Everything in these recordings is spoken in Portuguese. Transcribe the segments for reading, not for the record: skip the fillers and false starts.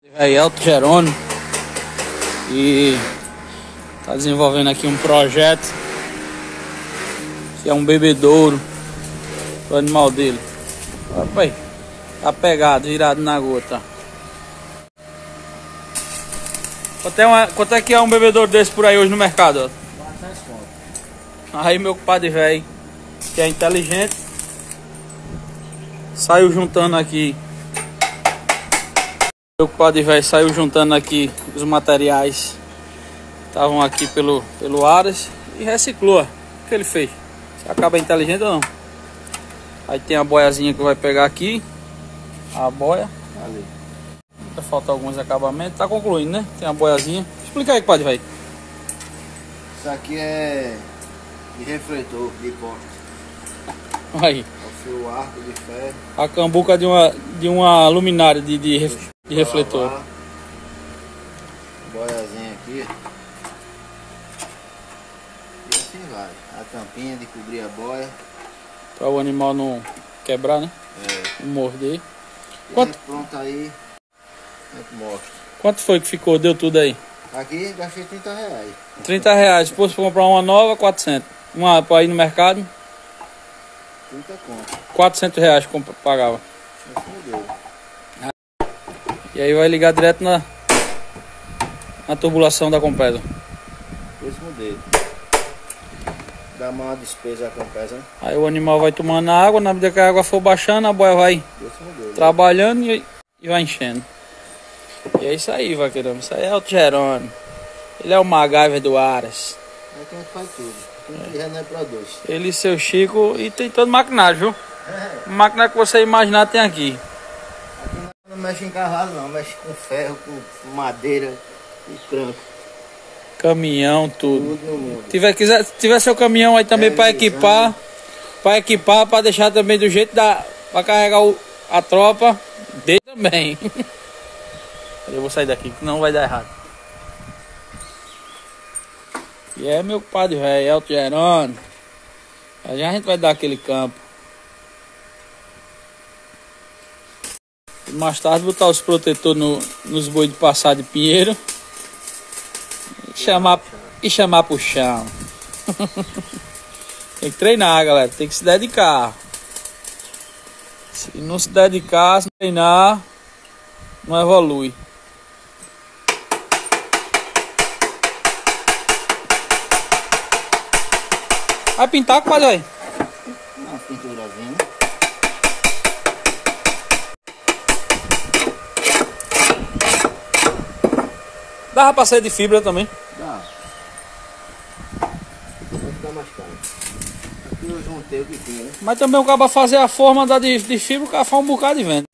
É Elton Jerônimo e tá desenvolvendo aqui um projeto que é um bebedouro pro animal dele. Opa aí, tá pegado, virado na gota. Quanto é que é um bebedouro desse por aí hoje no mercado? 400 conto. Aí meu compadre velho, que é inteligente, saiu juntando aqui. Meu compadre velho saiu juntando aqui os materiais que estavam aqui pelo Aras e reciclou. O que ele fez? Você acaba inteligente ou não? Aí tem a boiazinha que vai pegar aqui. A boia ali. Vai faltar alguns acabamentos. Tá concluindo, né? Tem a boiazinha. Explica aí, compadre velho. Isso aqui é de refletor, de porta. Aí. O arco de ferro. A cambuca de uma luminária de refletor. Boiazinha aqui. E assim vai. A tampinha de cobrir a boia. Para o animal não quebrar, né? Não morder. Quanto? Pronto aí. Mostra. Quanto foi que ficou? Deu tudo aí? Aqui gastei 30 reais. 30 reais. Se fosse comprar uma nova, 400. Uma para ir no mercado? 30 conto. 400 reais que pagava. E aí vai ligar direto na tubulação da Compesa. Esse modelo. Dá maior despesa a Compesa, né? Aí o animal vai tomando água, na medida que a água for baixando, a boia vai trabalhando e vai enchendo. E é isso aí, vaqueirão. Isso aí é o Jerônimo. Ele é o MacGyver do Aras. É que a gente faz tudo. Quem quiser não é produz. Ele e seu Chico, e tem todo maquinário, viu? O maquinário que você imaginar tem aqui. Aqui não mexe em cavalo não, mexe com ferro, com madeira e tranco. Caminhão, tudo. Tudo no mundo. Tiver seu caminhão aí também para equipar, para deixar também do jeito para carregar a tropa dele também. Eu vou sair daqui, que não vai dar errado. E é meu compadre velho, Elton Jerônimo. Já a gente vai dar aquele campo. E mais tarde botar os protetores nos bois de passar de pinheiro. E chamar pro chão. Tem que treinar, galera. Tem que se dedicar. Se não se dedicar, se treinar, não evolui. Vai pintar, compadre aí? Uma pinturazinha. Dava pra ser de fibra também. Dá. Vai ficar mais caro. Aqui eu juntei o que tinha, né? Mas também o cara fazer a forma da de fibra, o cara faz um bocado de venda.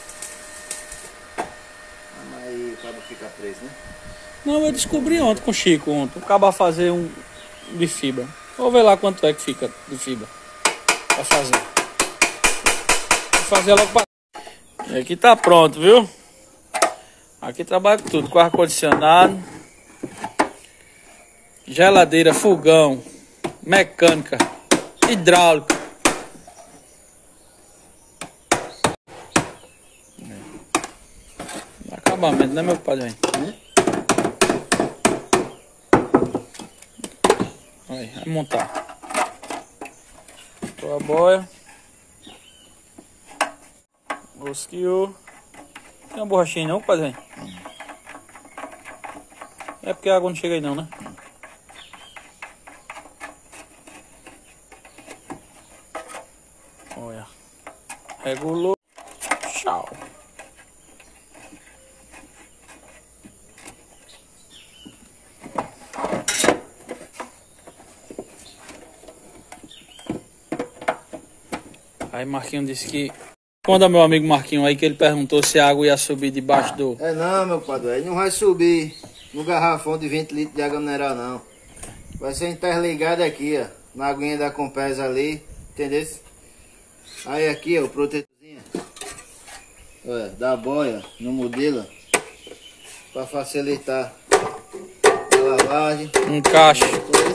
Mas aí o cabo fica preso, né? Não, eu descobri ontem com o Chico, ontem. O cara fazer um de fibra. Vou ver lá quanto é que fica de fibra. Pra fazer. Vou fazer logo pra... E aqui tá pronto, viu? Aqui trabalha com tudo. Com ar-condicionado. Geladeira, fogão. Mecânica. Hidráulica. Acabamento, né, meu padre? Aí, vai montar. Boa boia. Rosqueou. Tem uma borrachinha não, padre? É porque a água não chega aí não, né? Olha. Regulou. Tchau. Aí Marquinho disse que... Conta meu amigo Marquinho aí que ele perguntou se a água ia subir debaixo do... É não, meu padre, ele não vai subir no garrafão de 20 litros de água mineral não. Vai ser interligado aqui, ó, na aguinha da Compesa ali, entendeu? Aí aqui, ó, o protetorzinho, olha, da boia, no modelo, para facilitar a lavagem. Um caixa.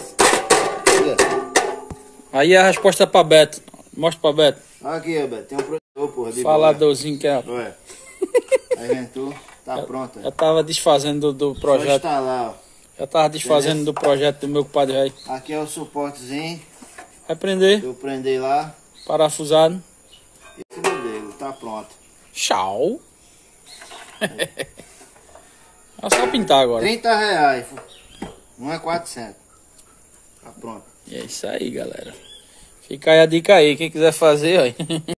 Aí a resposta para Beto. Mostra pra Beto. Aqui, ó, Beto, tem um protetor, porra, de faladorzinho que é. boia. Aí, Ventura, Tá pronto. Já tava desfazendo do Só projeto. instalar, ó. Já tava desfazendo do projeto do meu compadre velho. Aqui é o suportezinho. Vai prender, Eu prender lá. parafusado. Esse modelo, tá pronto. Tchau. É só pintar agora. R$30. Não é 400. Tá pronto. E é isso aí, galera. Fica aí a dica aí, quem quiser fazer, ó.